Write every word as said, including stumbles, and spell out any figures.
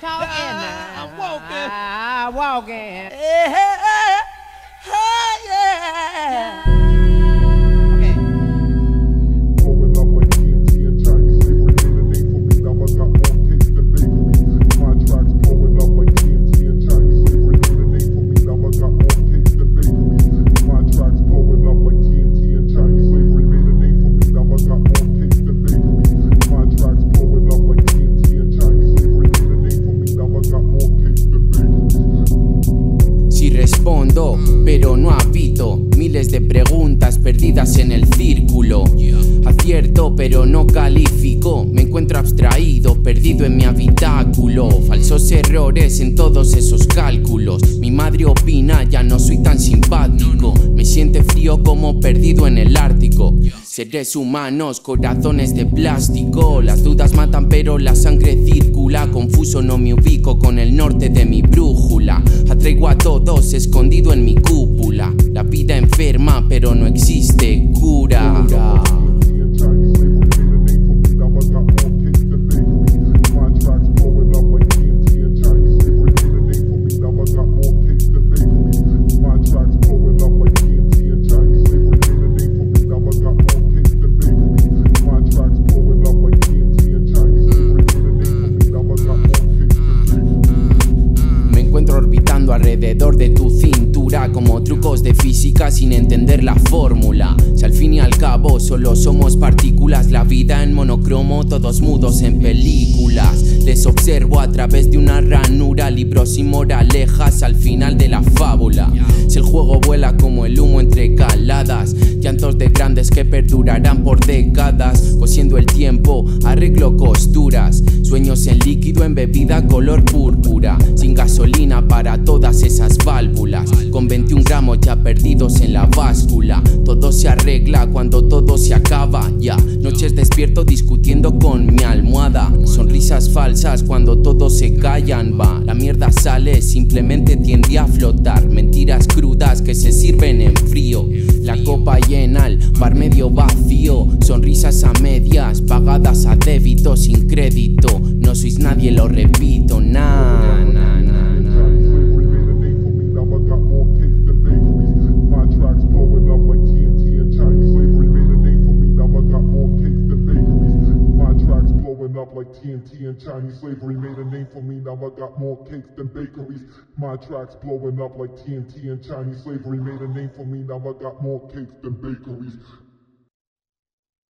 talking. I'm walking. I'm walking. Hey, hey, hey, yeah. Okay. Blowing up like T N T and Chinese slavery made a name for me. Now I got more cakes than bakeries. My tracks blowing up like T N T and Chinese slavery made a name for me. Now I got more cakes than bakeries. My tracks blowing up like T N T and Chinese slavery made a name for me. Now I got more cakes than bakeries. My tracks blowing up like T N T and Chinese slavery made a name for me. Now I got more cakes than bakeries. Si respondo, pero no habito. Miles de preguntas perdidas en el círculo. Acierto, pero no califico. Me encuentro abstraído, perdido en mi habitáculo. Falsos errores en todos esos cálculos. Mi madre opina, ya no soy tan simpático. Me siente frío como perdido en el Ártico. Seres humanos, corazones de plástico. Las dudas matan, pero la sangre circula. Confuso, no me ubico con el norte de mi brújula. Atraigo a todos escondido en mi cúpula. La vida enferma, pero no existe cura. Alrededor de tu cintura como trucos de física sin entender la fórmula. Si al fin y al cabo solo somos partículas, la vida en monocromo, todos mudos en películas. Les observo a través de una ranura, libros y moralejas al final de la fábula. Si el juego vuela como el humo entre caladas, llantos de grandes que perdurarán por décadas. Cosiendo el tiempo, arreglo costuras, sueños en líquido en bebida color púrpura. Sin gasolina para todas esas válvulas, con veintiún gramos ya perdidos en la báscula. Todo se arregla cuando todo se acaba, ya. Noches despierto discutiendo con mi almohada. Sonrisas falsas cuando todos se callan, va. La mierda sale, simplemente tiende a flotar. Mentiras crudas que se sirven en frío. La copa llena, el bar medio vacío. Sonrisas a medias, pagadas a débito, sin crédito. No sois nadie, lo repito, nah, nah, nah. Up like T N T and Chinese slavery made a name for me. Now I got more cakes than bakeries. My tracks blowing up like T N T and Chinese slavery made a name for me. Now I got more cakes than bakeries.